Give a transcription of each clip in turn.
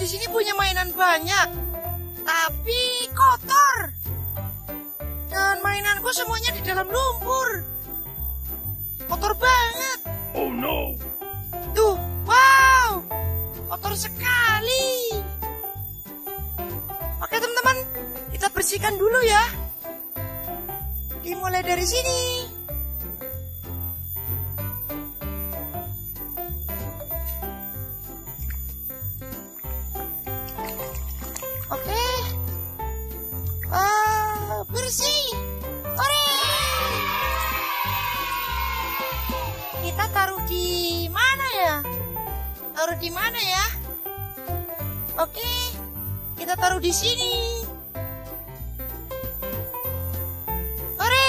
di sini punya mainan banyak, tapi kotor. Dan mainanku semuanya di dalam lumpur. Kotor banget. Oh no. Tuh, wow, kotor sekali. Oke teman-teman, kita bersihkan dulu ya. Dimulai dari sini. Oke. Bersih. Ore. Kita taruh di mana ya? Taruh di mana ya? Oke. Kita taruh di sini. Ore.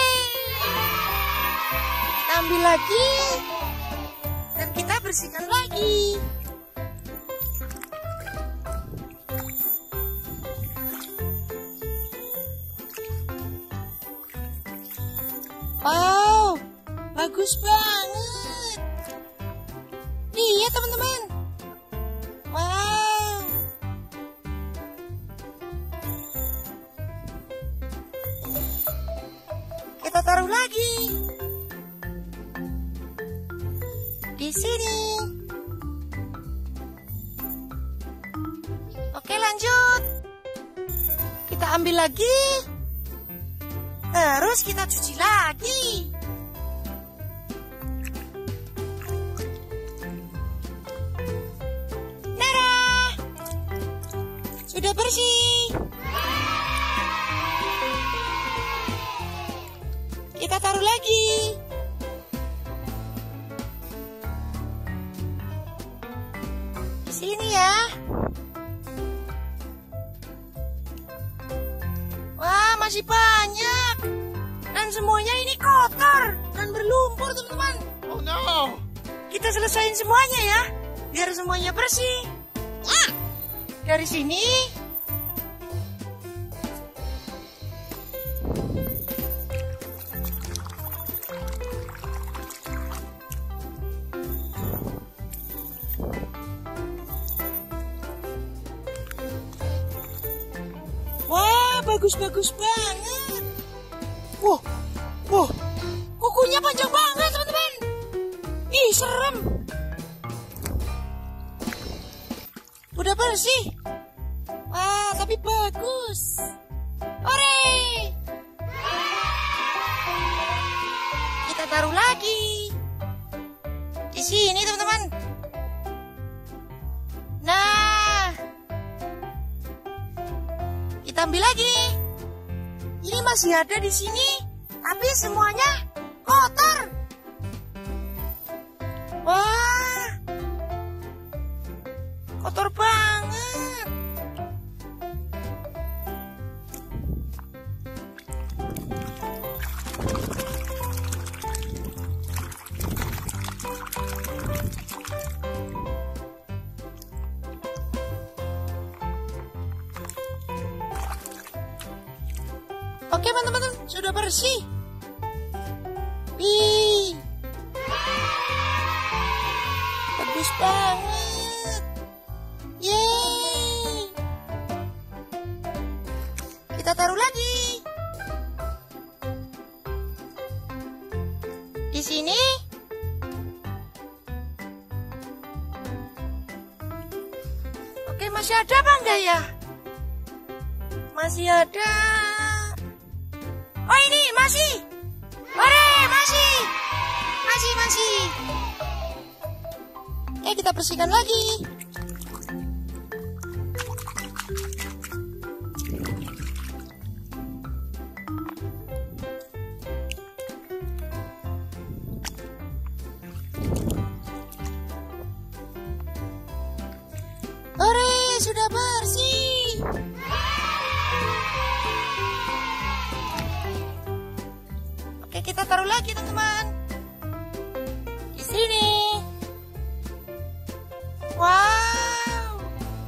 Kita ambil lagi. Dan kita bersihkan lagi. Wow, bagus banget. Lihat teman-teman. Wow. Kita taruh lagi. Di sini. Oke, lanjut. Kita ambil lagi. Terus kita cuci lagi. Nah, sudah bersih. Kita taruh lagi. Di sini ya. Wah, masih banyak. Dan semuanya ini kotor dan berlumpur, teman-teman. Oh no. Kita selesain semuanya ya, biar semuanya bersih. Ya. Dari sini. Wah, bagus-bagus banget. Wow, wow, kukunya panjang banget teman-teman. Ih, serem. Udah bersih. Wah, tapi bagus. Ore. Kita taruh lagi. Di sini teman-teman. Nah. Kita ambil lagi. Ini masih ada di sini, tapi semuanya kotor. Wah, kotor banget. Oke teman-teman, sudah bersih. Wih, bagus banget. Yeay. Kita taruh lagi. Di sini. Oke, masih ada apa enggak ya? Masih ada. Oh, ini masih. Ore, masih. Masih. Oke, kita bersihkan lagi. Ore, sudah bersih. Oke, kita taruh lagi teman-teman. Di sini. Wow.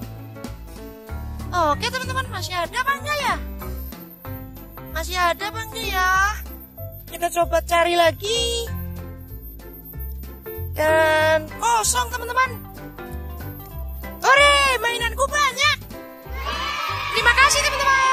Oke teman-teman, masih ada apa enggak ya? Masih ada apa enggak ya? Kita coba cari lagi. Dan kosong teman-teman. Ore, mainanku banyak. kasih teman-teman.